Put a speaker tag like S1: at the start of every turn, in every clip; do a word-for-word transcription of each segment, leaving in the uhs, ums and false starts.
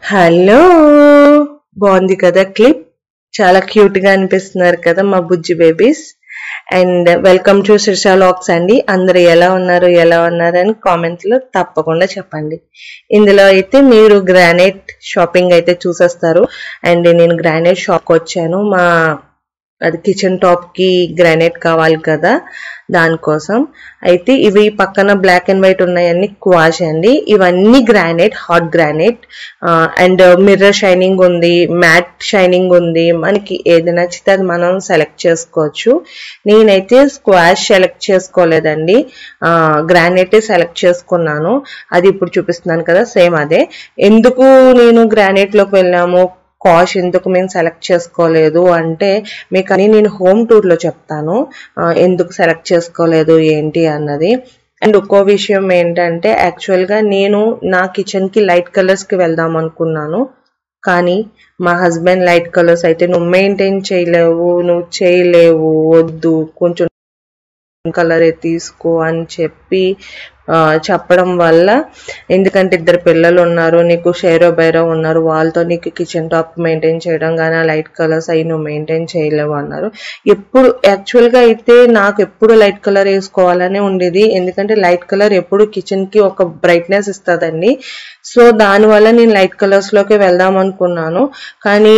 S1: Hello బాగుంది కదా clip చాలా క్యూట్ గా అనిపిస్తున్నారు కదా మా బుజ్జి babies and welcome to Shirsha vlogs అండి అందరూ ఎలా ఉన్నారు ఎలా ఉన్నారని కామెంట్స్ లో తప్పకుండా చెప్పండి ఇందులో అయితే మీరు గ్రానైట్ షాపింగ్ అయితే చూసేస్తారు అండ్ నేను గ్రానైట్ షాప్ వచ్చాను మా అది కిచెన్ టాప్ కి గ్రానైట్ కావాలి కదా దానికోసం అయితే ఇవి పక్కన బ్లాక్ అండ్ వైట్ ఉన్నాయన్నీ క్వాష్ అండి ఇవన్నీ granite hot granite and mirror shining ఉంది మ్యాట్ షైనింగ్ ఉంది మనకి ఏది నచ్చితే అది మనం సెలెక్ట్ చేసుకోవచ్చు నేనైతే స్క్వాష్ సెలెక్ట్ చేసుకోలేదండి గ్రానైట్ సెలెక్ట్ చేసుకున్నాను అది ఇప్పుడు చూపిస్తున్నాను కదా సేమ్ అదే ఎందుకు నేను గ్రానైట్ లోకి వెళ్ళాము కాష్ ఎందుకు మేము సెలెక్ట్ చేసుకోలేదు అంటే మీకు అని నేను హోమ్ టూర్ లో చెప్తాను ఎందుకు సెలెక్ట్ చేసుకోలేదు ఏంటి అన్నది అండ్ ఇంకో విషయం ఏంటంటే యాక్చువల్ గా నేను నా కిచెన్ కి లైట్ కలర్స్ కి వెళ్దాం అనుకున్నాను కానీ మా హస్బెండ్ లైట్ కలర్స్ అయితే నువ్వు మెయింటైన్ చేయలేవు నువ్వు చేయలేవు వద్దు కొంచెం కలరే తీసుకో అని చెప్పి చెప్పడం వల్ల ఎందుకంటే ఇద్దరు పిల్లలు ఉన్నారు నీకు షేరో బైరో ఉన్నారు వాళ్ళతో నీకు కిచెన్ టాప్ మెయింటైన్ చేయడం కానీ లైట్ కలర్స్ అవి నువ్వు మెయింటైన్ చేయలేవు అన్నారు ఎప్పుడు యాక్చువల్ గా అయితే నాకు ఎప్పుడు లైట్ కలర్ వేసుకోవాలనే ఉండేది ఎందుకంటే లైట్ కలర్ ఎప్పుడు కిచెన్ కి ఒక బ్రైట్నెస్ ఇస్తుందండి సో దానివల్ల నేను లైట్ కలర్స్ లోకి వెళ్దాం అనుకున్నాను కానీ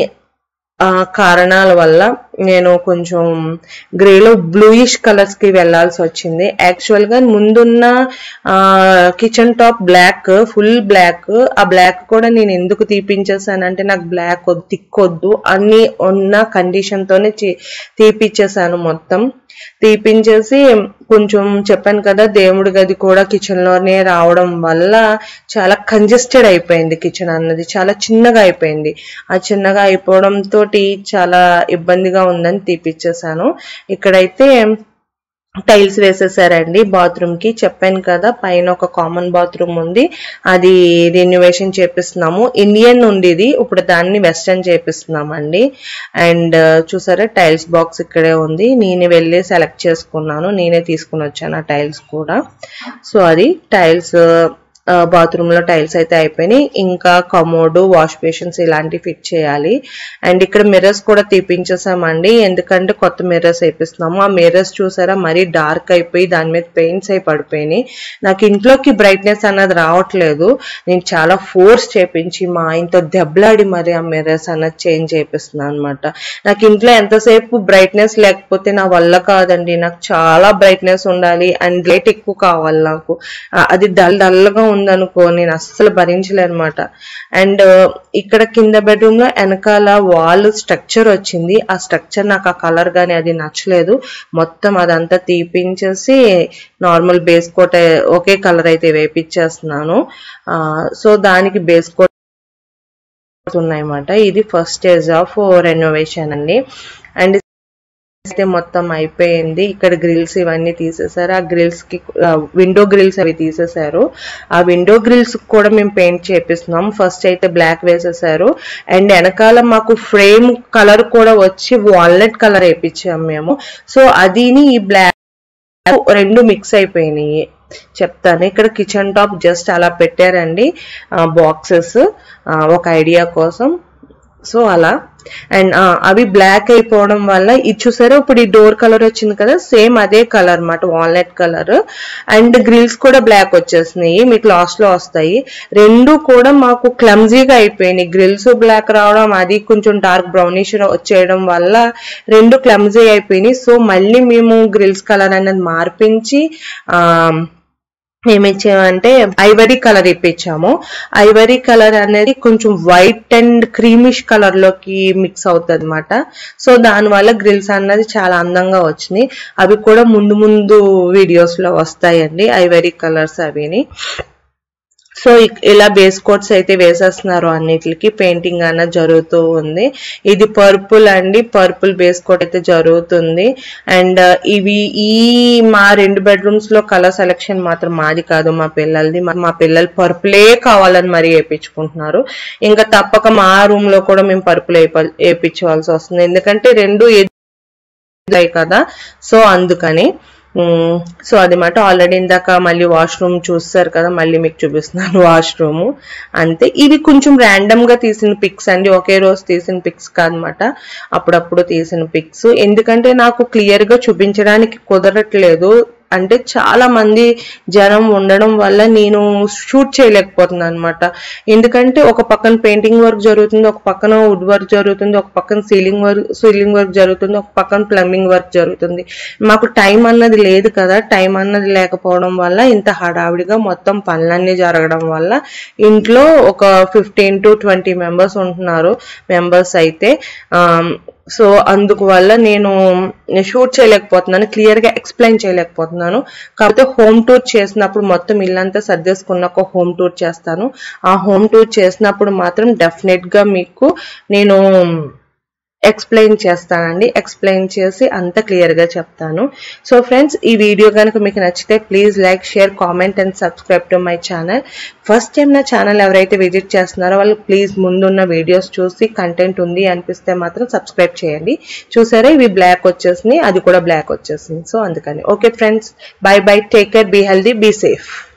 S1: ఆ కారణాల వల్ల నేను కొంచెం గ్రేలో బ్లూయిష్ కలర్స్ కి వెళ్లాల్సి వచ్చింది యాక్చువల్ గా ముందున్న ఆ kitchen top black full black ఆ బ్లాక్ కూడా నేను ఎందుకు తీపించేసానంటే నాకు బ్లాక్ తిక్కొద్దు అన్ని ఉన్న కండిషన్ తోనే తీపిచ్చేసాను మొత్తం తీపించేసి కొంచెం చెప్పాను కదా దేవుడి గది కూడా కిచెన్ లోనే రావడం వల్ల చాలా కంజెస్టెడ్ అయిపోయింది కిచెన్ అన్నది చాలా చిన్నగా అయిపోయింది ఆ చిన్నగా అయిపోవడం తోటి చాలా ఇబ్బందిగా ఉందని తీపిచ్చేసాను ఇక్కడైతే టైల్స్ వేసేసారండి బాత్రూమ్ కి చెప్పాను కదా పైన ఒక కామన్ బాత్రూమ్ ఉంది అది రెన్యువేషన్ చేపిస్తున్నాము ఇండియన్ ఉండేది ఇప్పుడు దాన్ని వెస్టర్న్ చేపిస్తున్నాం అండి అండ్ చూసారా టైల్స్ బాక్స్ ఇక్కడే ఉంది నేను వెళ్ళి సెలెక్ట్ చేసుకున్నాను నేనే తీసుకుని వచ్చాను ఆ టైల్స్ కూడా సో అది టైల్స్ బాత్రూమ్ లో టైల్స్ అయితే అయిపోయినాయి ఇంకా కమోడ్ వాష్ బేసిన్స్ ఇలాంటివి ఫిట్ చేయాలి అండ్ ఇక్కడ మిర్రర్స్ కూడా తీపించేసామండి ఎందుకంటే కొత్త మిర్రర్స్ వేపిస్తున్నాము ఆ మిర్రర్స్ చూసారా మరీ డార్క్ అయిపోయి దాని మీద పెయింట్స్ అయి పడిపోయినాయి నాకు ఇంట్లోకి బ్రైట్నెస్ అన్నది రావట్లేదు నేను చాలా ఫోర్స్ చేపించి మా ఆయనతో దెబ్బలాడి మరి ఆ మిర్రర్స్ అన్నది చేంజ్ చేపిస్తున్నాను అనమాట నాకు ఇంట్లో ఎంతసేపు బ్రైట్నెస్ లేకపోతే నా వల్ల కాదండి నాకు చాలా బ్రైట్నెస్ ఉండాలి అండ్ లైట్ ఎక్కువ కావాలి నాకు అది డల్ డల్గా ఉందనుకో నేను అస్సలు భరించలేనమాట అండ్ ఇక్కడ కింద బెడ్రూమ్ లో వెనకాల వాల్ స్ట్రక్చర్ వచ్చింది ఆ స్ట్రక్చర్ నాకు ఆ కలర్ గానీ అది నచ్చలేదు మొత్తం అదంతా తీపించేసి నార్మల్ బేస్ కోట్ ఒకే కలర్ అయితే వేపించేస్తున్నాను సో దానికి బేస్ కోట్ ఉన్నాయన్నమాట ఇది ఫస్ట్ స్టేజ్ ఆఫ్ రెనోవేషన్ అండి అండ్ అయితే మొత్తం అయిపోయింది ఇక్కడ గ్రిల్స్ ఇవన్నీ తీసేసారు ఆ గ్రిల్స్ కి విండో గ్రిల్స్ అవి తీసేసారు ఆ విండో గ్రిల్స్ కూడా మేము పెయింట్ చేపిస్తున్నాం ఫస్ట్ అయితే బ్లాక్ వేసేసారు అండ్ వెనకాల మాకు ఫ్రేమ్ కలర్ కూడా వచ్చి వాల్నట్ కలర్ వేయించాము మేము సో అదిని ఈ బ్లాక్ రెండు మిక్స్ అయిపోయినాయి చెప్తాను ఇక్కడ కిచెన్ టాప్ జస్ట్ అలా పెట్టారండి బాక్సెస్ ఒక ఐడియా కోసం సో అలా అండ్ అవి బ్లాక్ అయిపోవడం వల్ల ఇది చూసారో ఇప్పుడు ఈ డోర్ కలర్ వచ్చింది కదా సేమ్ అదే కలర్ అన్నమాట వాల్నట్ కలర్ అండ్ గ్రిల్స్ కూడా బ్లాక్ వచ్చేసినాయి మీకు లాస్ట్ లో వస్తాయి రెండు కూడా మాకు క్లమ్జీగా అయిపోయినాయి గ్రిల్స్ బ్లాక్ రావడం అది కొంచెం డార్క్ బ్రౌనిష్ వచ్చేయడం వల్ల రెండు క్లమ్జీ అయిపోయినాయి సో మళ్ళీ మేము గ్రిల్స్ కలర్ అనేది మార్పించి ఆ ఏమిచ్చామంటే ఐవరీ కలర్ ఇప్పించాము ఐవరీ కలర్ అనేది కొంచెం వైట్ అండ్ క్రీమిష్ కలర్ లోకి మిక్స్ అవుతుంది అనమాట సో దానివల్ల గ్రిల్స్ అన్నది చాలా అందంగా వచ్చినాయి అవి కూడా ముందు ముందు వీడియోస్ లో వస్తాయండి ఐవరీ కలర్స్ అవిని సో ఇలా బేస్ కోట్స్ అయితే వేసేస్తున్నారు అన్నిటికి పెయింటింగ్ అన్నది జరుగుతూ ఉంది ఇది పర్పుల్ అండి పర్పుల్ బేస్ కోట్ అయితే జరుగుతుంది అండ్ ఇవి ఈ మా రెండు బెడ్రూమ్స్ లో కలర్ సెలెక్షన్ మాత్రం మాది కాదు మా పిల్లలది మా పిల్లలు పర్పులే కావాలని మరీ వేయించుకుంటున్నారు ఇంకా తప్పక మా రూమ్ లో కూడా మేము పర్పుల్ వేయించవలసి వస్తుంది ఎందుకంటే రెండు కదా సో అందుకని సో అదనమాట. ఆల్రెడీ ఇందాక మళ్ళీ వాష్రూమ్ చూస్తారు కదా, మళ్ళీ మీకు చూపిస్తున్నాను వాష్రూమ్. అంతే. ఇవి కొంచెం ర్యాండమ్ గా తీసిన పిక్స్ అండి, ఒకే రోజు తీసిన పిక్స్ కాదనమాట, అప్పుడప్పుడు తీసిన పిక్స్. ఎందుకంటే నాకు క్లియర్ గా చూపించడానికి కుదరట్లేదు, అంటే చాలా మంది జనం ఉండడం వల్ల నేను షూట్ చేయలేకపోతున్నాను అనమాట. ఎందుకంటే ఒక పక్కన పెయింటింగ్ వర్క్ జరుగుతుంది, ఒక పక్కన వుడ్ వర్క్ జరుగుతుంది, ఒక పక్కన సీలింగ్ వర్క్ సీలింగ్ వర్క్ జరుగుతుంది, ఒక పక్కన ప్లంబింగ్ వర్క్ జరుగుతుంది. మాకు టైం అన్నది లేదు కదా, టైం అన్నది లేకపోవడం వల్ల ఇంత హడావిడిగా మొత్తం పనులన్నీ జరగడం వల్ల ఇంట్లో ఒక ఫిఫ్టీన్ టు ట్వంటీ మెంబర్స్ ఉంటున్నారు మెంబర్స్ అయితే. సో అందుకు వల్ల నేను షూట్ చేయలేకపోతున్నాను, క్లియర్ గా ఎక్స్ప్లెయిన్ చేయలేకపోతున్నాను. కాకపోతే హోమ్ టూర్ చేసినప్పుడు మొత్తం ఇల్లంతా సర్దేసుకున్నాక హోమ్ టూర్ చేస్తాను. ఆ హోమ్ టూర్ చేసినప్పుడు మాత్రం డెఫినెట్ గా మీకు నేను ఎక్స్ప్లెయిన్ చేస్తానండి, ఎక్స్ప్లెయిన్ చేసి అంత క్లియర్ గా చెప్తాను. సో ఫ్రెండ్స్, ఈ వీడియో కనుక మీకు నచ్చితే please like, share, comment and subscribe to my channel. First time నా ఛానల్ ఎవరైతే విజిట్ చేస్తున్నారో వాళ్ళు ప్లీజ్ ముందున్న వీడియోస్ చూసి కంటెంట్ ఉంది అనిపిస్తే మాత్రం సబ్స్క్రైబ్ చేయండి. చూసారా, ఇవి బ్లాక్ వచ్చేసింది, అది కూడా బ్లాక్ వచ్చేసింది. సో అందుకని okay friends, bye bye, take care, be healthy, be safe.